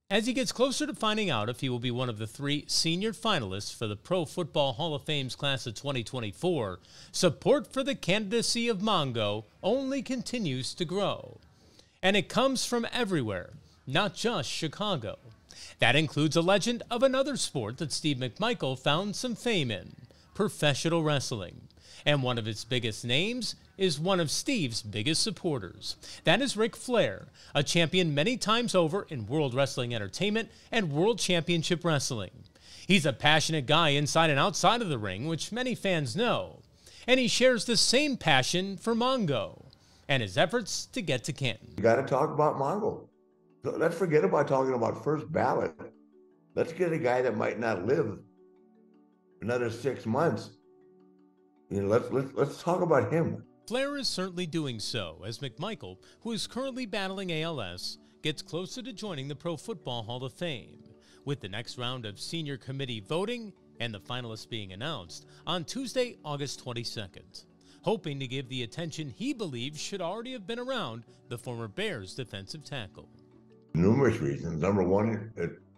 As he gets closer to finding out if he will be one of the 3 senior finalists for the Pro Football Hall of Fame's class of 2024, support for the candidacy of Mongo only continues to grow. And it comes from everywhere, not just Chicago. That includes a legend of another sport that Steve McMichael found some fame in, professional wrestling. And one of its biggest names is one of Steve's biggest supporters. That is Ric Flair, a champion many times over in World Wrestling Entertainment and World Championship Wrestling. He's a passionate guy inside and outside of the ring, which many fans know. And he shares the same passion for Mongo and his efforts to get to Canton. You got to talk about Mongo. So let's forget about talking about first ballot. Let's get a guy that might not live another 6 months. You know, let's talk about him. Flair is certainly doing so as McMichael, who is currently battling ALS, gets closer to joining the Pro Football Hall of Fame, with the next round of senior committee voting and the finalists being announced on Tuesday, August 22nd, hoping to give the attention he believes should already have been around the former Bears defensive tackle. Numerous reasons. Number one,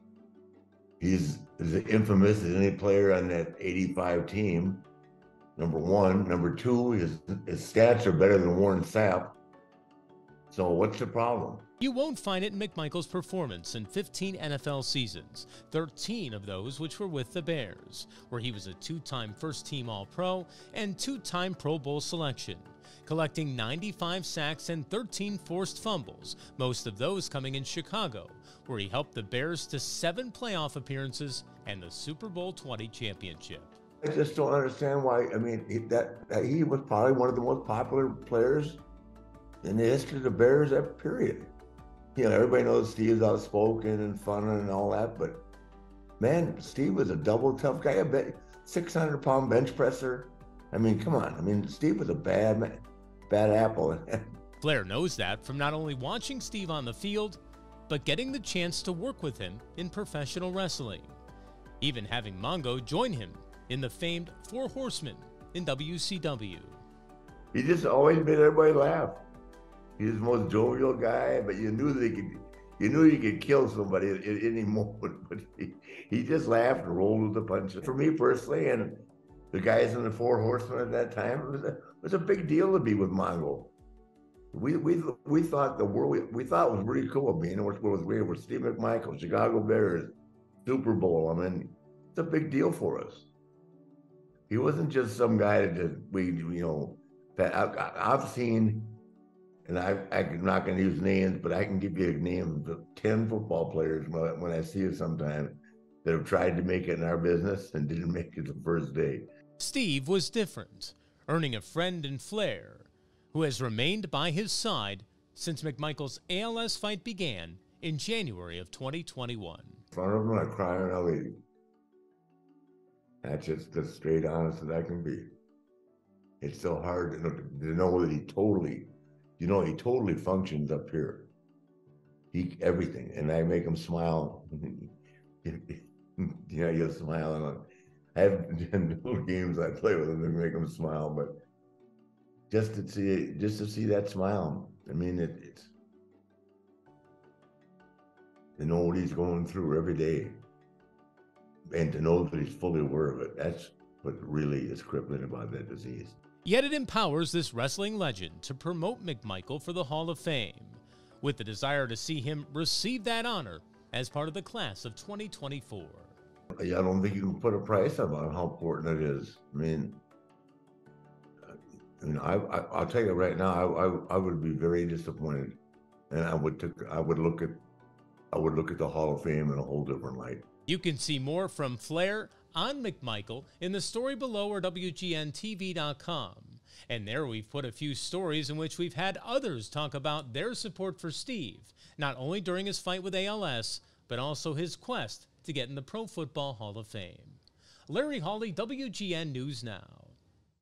he's as infamous as any player on that 85 team. Number one. Number two, his stats are better than Warren Sapp. So what's the problem? You won't find it in McMichael's performance in 15 NFL seasons, 13 of those which were with the Bears, where he was a 2-time first-team All-Pro and 2-time Pro Bowl selection, collecting 95 sacks and 13 forced fumbles, most of those coming in Chicago, where he helped the Bears to 7 playoff appearances and the Super Bowl 20 championship. I just don't understand why. I mean, he was probably one of the most popular players in the history of the Bears, that period. You know, everybody knows Steve's outspoken and fun and all that, but man, Steve was a double tough guy. I bet 600-pound bench presser. I mean, come on. I mean, Steve was a bad apple. Flair knows that from not only watching Steve on the field, but getting the chance to work with him in professional wrestling, even having Mongo join him in the famed 4 Horsemen in WCW. He just always made everybody laugh. He was the most jovial guy, but you knew that he could kill somebody at any moment. But he just laughed and rolled with the punches. For me personally, and the guys in the 4 Horsemen at that time, it was a big deal to be with Mongo. We thought the world we thought was really cool being with Steve McMichael, Chicago Bears, Super Bowl. I mean, it's a big deal for us. He wasn't just some guy that I've seen, and I'm not going to use names, but I can give you a name of 10 football players when I see it sometime that have tried to make it in our business and didn't make it the first day. Steve was different, earning a friend in Flair, who has remained by his side since McMichael's ALS fight began in January of 2021. In front of him, I cry and I leave. That's just as straight honest as I can be. It's so hard to know that he totally functions up here. Everything, and I make him smile. You'll smile. And I have little games I play with him to make him smile, but just to see that smile, I mean, it's to know what he's going through every day. And to know that he's fully aware of it, that's what really is crippling about that disease. Yet it empowers this wrestling legend to promote McMichael for the Hall of Fame, with the desire to see him receive that honor as part of the class of 2024. I don't think you can put a price on how important it is. I mean, I'll tell you right now, I would be very disappointed, and I would look at the Hall of Fame in a whole different light. You can see more from Flair on McMichael in the story below or WGNTV.com. And there we've put a few stories in which we've had others talk about their support for Steve, not only during his fight with ALS, but also his quest to get in the Pro Football Hall of Fame. Larry Hawley, WGN News Now.